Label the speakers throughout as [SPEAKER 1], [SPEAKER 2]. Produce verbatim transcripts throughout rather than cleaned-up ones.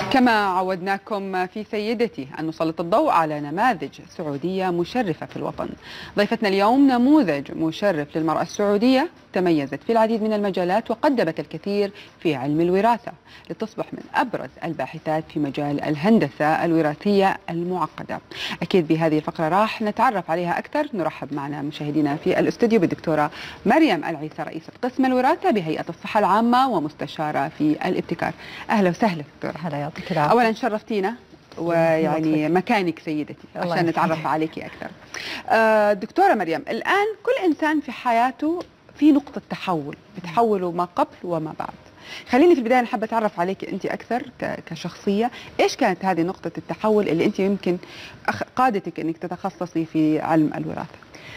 [SPEAKER 1] كما عودناكم في سيدتي أن نسلط الضوء على نماذج سعودية مشرفة في الوطن. ضيفتنا اليوم نموذج مشرف للمرأة السعودية، تميزت في العديد من المجالات وقدمت الكثير في علم الوراثة لتصبح من أبرز الباحثات في مجال الهندسة الوراثية المعقدة. أكيد بهذه الفقرة راح نتعرف عليها أكثر. نرحب معنا مشاهدينا في الاستوديو بالدكتورة مريم العيسى، رئيسة قسم الوراثة بهيئة الصحة العامة ومستشارة في الابتكار. أهلا وسهلا دكتورة.
[SPEAKER 2] هلا يعطيك العافية.
[SPEAKER 1] أولا شرفتينا ويعني مكانك سيدتي عشان نتعرف عليكي أكثر. آه دكتورة مريم، الآن كل إنسان في حياته في نقطة تحول، بتحوله ما قبل وما بعد. خليني في البداية نحب أتعرف عليك أنت أكثر كشخصية. إيش كانت هذه نقطة التحول اللي أنت يمكن قادتك أنك تتخصصي في علم الوراثة؟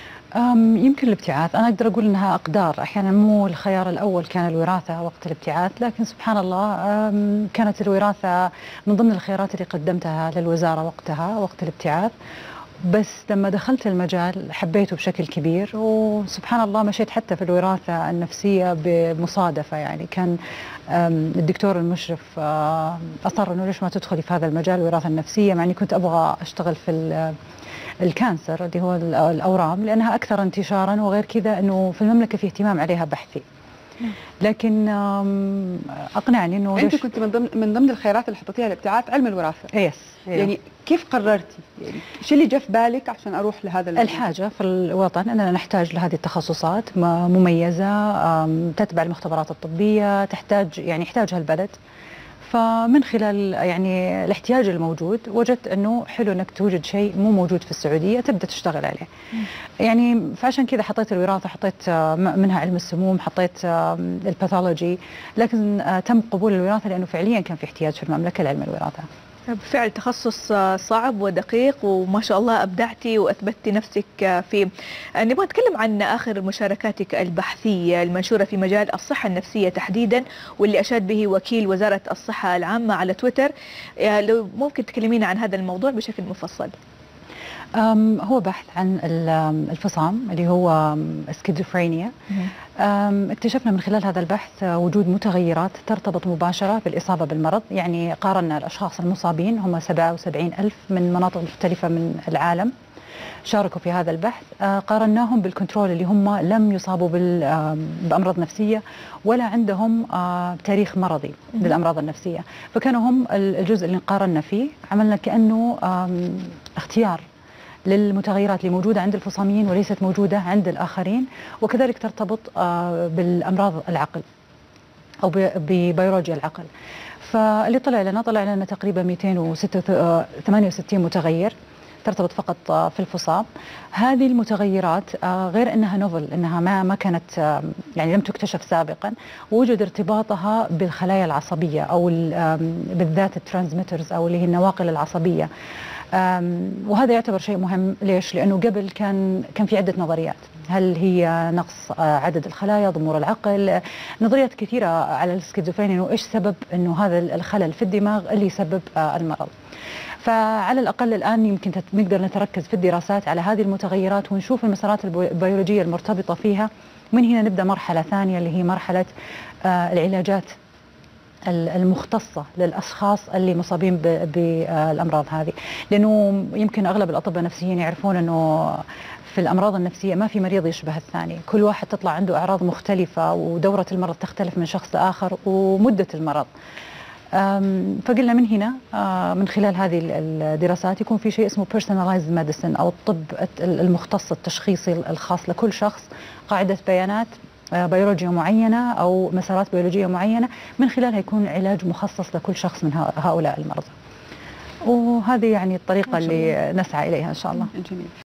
[SPEAKER 2] يمكن الابتعاث. أنا أقدر أقول أنها أقدار، أحيانا مو الخيار الأول كان الوراثة وقت الابتعاث، لكن سبحان الله كانت الوراثة من ضمن الخيارات اللي قدمتها للوزارة وقتها وقت الابتعاث. بس لما دخلت المجال حبيته بشكل كبير، وسبحان الله مشيت حتى في الوراثة النفسية بمصادفة. يعني كان الدكتور المشرف أصر أنه ليش ما تدخلي في هذا المجال الوراثة النفسية، مع أني كنت أبغى أشتغل في الكانسر اللي هو الأورام لأنها أكثر انتشارا، وغير كذا أنه في المملكة في اهتمام عليها بحثي. لكن أقنعني أنه
[SPEAKER 1] أنت كنت من ضمن من ضمن الخيارات اللي حطيتيها الابتعاث علم الوراثة.
[SPEAKER 2] يس.
[SPEAKER 1] يعني كيف قررتي؟ يعني شو اللي جاء في بالك عشان أروح لهذا المجال؟
[SPEAKER 2] الحاجة في الوطن أننا نحتاج لهذه التخصصات مميزة، تتبع المختبرات الطبية، تحتاج يعني يحتاجها البلد. فمن خلال يعني الاحتياج الموجود وجدت انه حلو انك توجد شيء مو موجود في السعوديه تبدا تشتغل عليه. يعني فعشان كذا حطيت الوراثه، حطيت منها علم السموم، حطيت الباثولوجي، لكن تم قبول الوراثه لانه فعليا كان في احتياج في المملكه لعلم الوراثه.
[SPEAKER 3] بالفعل تخصص صعب ودقيق، وما شاء الله أبدعتي وأثبتي نفسك فيه. نبغى نتكلم عن آخر مشاركاتك البحثية المنشورة في مجال الصحة النفسية تحديدا، واللي أشاد به وكيل وزارة الصحة العامة على تويتر. لو ممكن تكلمينا عن هذا الموضوع بشكل مفصل.
[SPEAKER 2] هو بحث عن الفصام اللي هو سكيزوفرينيا. اكتشفنا من خلال هذا البحث وجود متغيرات ترتبط مباشرة بالإصابة بالمرض. يعني قارنا الأشخاص المصابين هم سبعة وسبعين ألف من مناطق مختلفة من العالم شاركوا في هذا البحث. قارناهم بالكنترول اللي هم لم يصابوا بأمراض نفسية ولا عندهم تاريخ مرضي للأمراض النفسية، فكانوا هم الجزء اللي قارنا فيه. عملنا كأنه اختيار للمتغيرات اللي موجودة عند الفصاميين وليست موجودة عند الآخرين، وكذلك ترتبط بالأمراض العقل أو ببيولوجيا العقل. فاللي طلع لنا طلع لنا تقريبا مئتين وثمانية وستين متغير ترتبط فقط في الفصام. هذه المتغيرات غير انها نوفل، انها ما ما كانت يعني لم تكتشف سابقا، ووجد ارتباطها بالخلايا العصبيه او بالذات الترانسميترز او اللي هي النواقل العصبيه. وهذا يعتبر شيء مهم. ليش؟ لانه قبل كان كان في عده نظريات، هل هي نقص عدد الخلايا، ضمور العقل، نظريات كثيره على السكيزوفرينيا، انه ايش سبب انه هذا الخلل في الدماغ اللي يسبب المرض. فعلى الأقل الآن يمكن نقدر نتركز في الدراسات على هذه المتغيرات ونشوف المسارات البيولوجية المرتبطة فيها. من هنا نبدأ مرحلة ثانية اللي هي مرحلة العلاجات المختصة للأشخاص اللي مصابين بالأمراض هذه، لأنه يمكن أغلب الأطباء النفسيين يعرفون أنه في الأمراض النفسية ما في مريض يشبه الثاني، كل واحد تطلع عنده أعراض مختلفة ودورة المرض تختلف من شخص لآخر ومدة المرض. فقلنا من هنا من خلال هذه الدراسات يكون في شيء اسمه personalized medicine أو الطب المختص التشخيصي الخاص لكل شخص، قاعدة بيانات بيولوجية معينة أو مسارات بيولوجية معينة من خلالها يكون علاج مخصص لكل شخص من هؤلاء المرضى. وهذه يعني الطريقة اللي نسعى إليها إن شاء الله.
[SPEAKER 1] جميل.